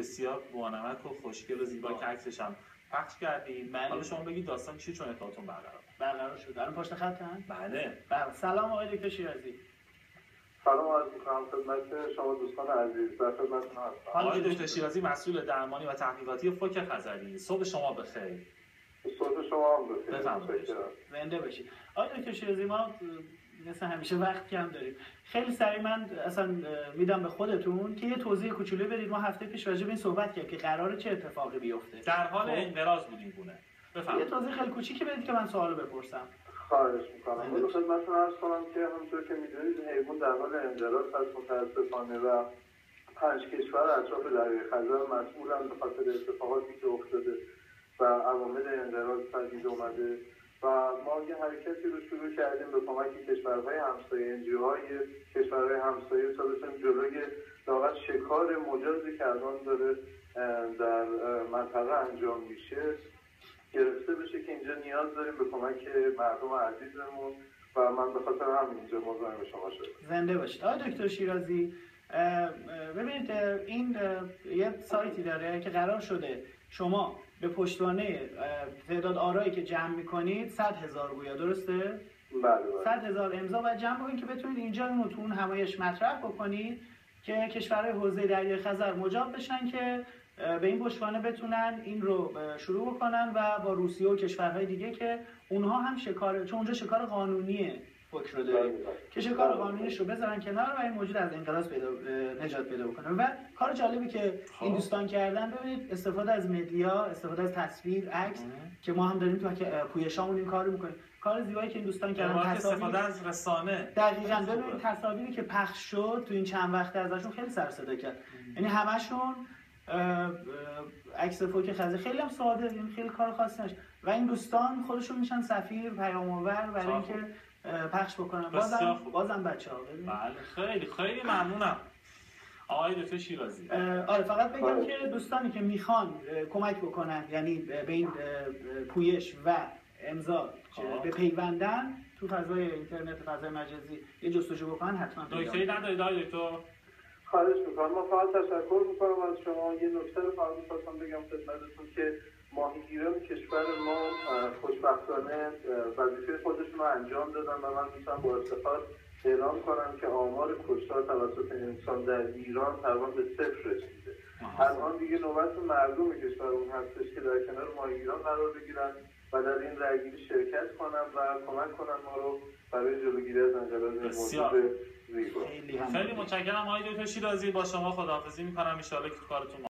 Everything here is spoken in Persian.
بسیار بانمک و خوشگل و زیبا که عکسش هم پخش کردیم. حالا شما بگید داستان چی چون ارتباطتون برقرار شد. الان پشت خطن؟ بله. سلام آقای دکتر شیرازی. سلام عرض می‌کنم خدمت شما دوستان عزیز. در خدمتتون هستم. آقای دکتر شیرازی مسئول درمانی و تحقیقاتی فوک خزری. صبح شما بخیر. صبح شما هم بخیر. بفرمایید. زنده باشید. آقای دکتر شیرازی ما مثل همیشه وقت کم داریم. خیلی سریع من اصلا میدم به خودتون که یه توضیح کوچولو بدید. ما هفته پیش راجع به این صحبت کردیم که قراره چه اتفاقی بیفته. در حال انقراض بود این گونه. بفرمایید. یه توضیح خیلی کوچیکی بدید که من سوالو بپرسم. خواهش می‌کنم. من خدمتتون عرض کنم که همونطور که می‌دونید حیوان در حال انقراض هست متأسفانه و 5 کشور اطراف دریای خزر مسئولن به خاطر اتفاقاتی که افتاده و عوامل انقراض پدید اومده و ما یه حرکتی رو شروع کردیم به کمک کشورهای همسایه انجیوهای کشورهای همسایه تا بتونیم جلوی لااقل شکار مجازی که الان داره در منطقه انجام میشه گرفته بشه که اینجا نیاز داریم به کمک مردم عزیزمون و من به خاطر همین اینجا مزاحم شما شدم. زنده باشید. آقای دکتر شیرازی ببینید این یه سایتی داره که قرار شده شما به پشتوانه تعداد آرایی که جمع میکنید 100,000 گویا درسته؟ بله. 100,000 امضا باید جمع بکنید که بتونید اینجا اینو تو اون همایش مطرح بکنید که کشورهای حوزه دریای خزر مجاب بشن که به این پشتوانه بتونن این رو شروع بکنن و با روسیه و کشورهای دیگه که اونها هم شکار، چون اونجا شکار قانونیه فکر رو داریم که شکار قانونیش رو بذارن کنار و این موجود از انقراض نجات پیدا بکنه. و کار جالبی که این دوستان کردن ببینید استفاده از مدیا، استفاده از تصویر، عکس که ما هم داریم تو پویشامون این کارو میکنیم. کار زیبایی که این دوستان کردن استفاده از رسانه. دقیقاً ببینید تصاویری که پخش شد تو این چند وقته ازشون خیلی سر صدا کرد. یعنی همشون عکس فوک خزر خیلی هم ساده، یعنی خیلی کار خاصی نشه و این دوستان خودشون میشن سفیر پیام‌آور برای اینکه پخش بکنن. بازم بچه‌ها بله خیلی ممنونم آقای دکتر شیرازی. آره فقط بگم که دوستانی که میخوان کمک بکنن یعنی به این پویش و امضا به پیوندن تو فضای اینترنت فضای مجازی یه جستجو بکنن حتما. نکته‌ای ندارید آقای دکتر؟ خواهش میکنم. من فقط تشکر میکنم از شما. یه نکته رو فقط می‌خواستم بگم خدمتتون که ماهیگیران کشور ما خوشبختانه وظیفه خودشون رو انجام دادن و من میتونم با افتخار اعلام کنم که آمار کشتار توسط انسان در ایران تقریبا به 0 رسیده. الان دیگه نوبت مردم کشورمون هستش که در کنار ماهیگیران قرار بگیرن و در این رأیگیری شرکت کنن و کمک کنن ما رو برای جلوگیری از انقراض موجود. خیلی متشکرم آقای دکتر شیرازی. با شما خداحافظی میکنم. ان شاءالله که کارتون